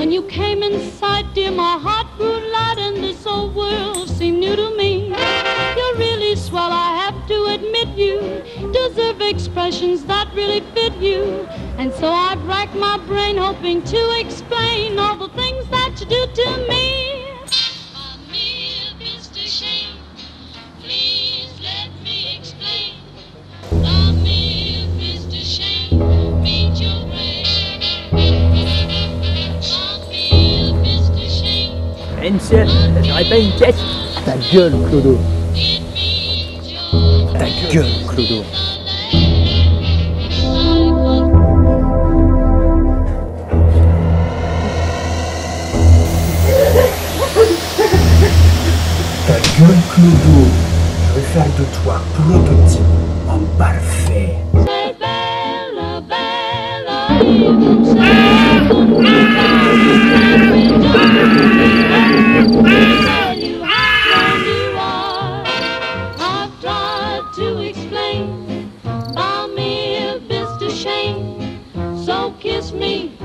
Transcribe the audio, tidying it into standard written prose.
When you came in sight, dear, my heart grew light and this old world seemed new to me. You're really swell, I have to admit you deserve expressions that really fit you. And so I've racked my brain hoping to explain all the things that you do to me. Mr. Shane, please let me explain. Mr. Shane, meet your brain. Mr. Shane. Ansel, j'aurais pas une caisse. Ta gueule, Clodo. Ta gueule, Clodo. Ta gueule, Clodo. Je vais faire de toi prototype en parfait. Say Bella, Bella, I've tried to explain. Buy me a Mr. Shane, so kiss me.